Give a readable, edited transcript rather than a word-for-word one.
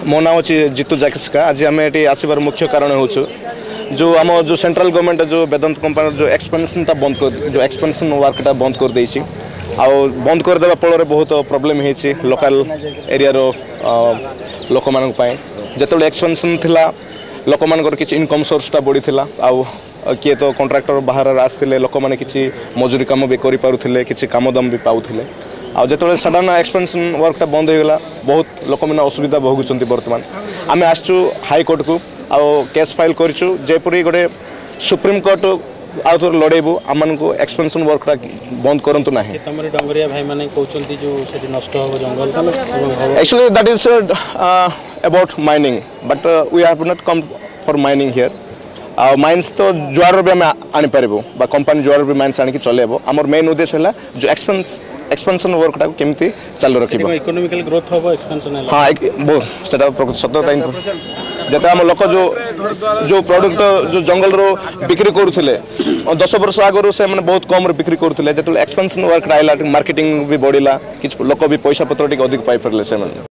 मो नाम अच्छी जितु जाकिस्का आज आम ये आसबार मुख्य कारण हो जो आम जो सेंट्रल गवर्नमेंट जो वेदांत कंपनी जो एक्सपेंशन बंद कर जो एक्सपेंशन वर्कटा बंद कर देछि बंद करदे फल बहुत प्रोब्लेम होती लोकल एरिया लोक मान जो एक्सपेंशन थिला लोक मान किसी इनकम सोर्सटा बढ़ी आउ किए तो कॉन्ट्रैक्टर बाहर आसते लोक मैंने किसी मजूरी काम भी करें किसी काम दाम भी पाऊले आ जो सडन एक्सपेंशन वर्कटा बंद होगा बहुत लोक मैंने असुविधा भोगुंट बर्तमान आम आसचु हाईकोर्ट को आउ केस फाइल करूँ जेपरी गोटे सुप्रीम कोर्ट आउ थे लड़ेबू आम को एक्सपेंशन वर्कटा बंद करूँ ना डंगरिया भाई माने कहते जो नष्ट हो जंगल actually that is about mining but we have not come for mining here mines तो जुआर भी आम आनीपारू कंपानी जुआर भी माइन्स आनिक चलेब आमर मेन उद्देश्य है जो एक्सपेंशन वर्कटा केमती चालू रख इकोनॉमिकल ग्रोथ हो एक्सपेंशन हाँ बहुत से सतता जते आम लोक जो प्रोडक्ट जो जंगल रो बिक्री करुले 10 वर्ष आगु से मैंने बहुत कम बिक्री करुले जो एक्सपेंशन वर्क आइला मार्केटिंग भी बढ़ला कि लोक भी पैसा पत्र अधिक पाई पारे से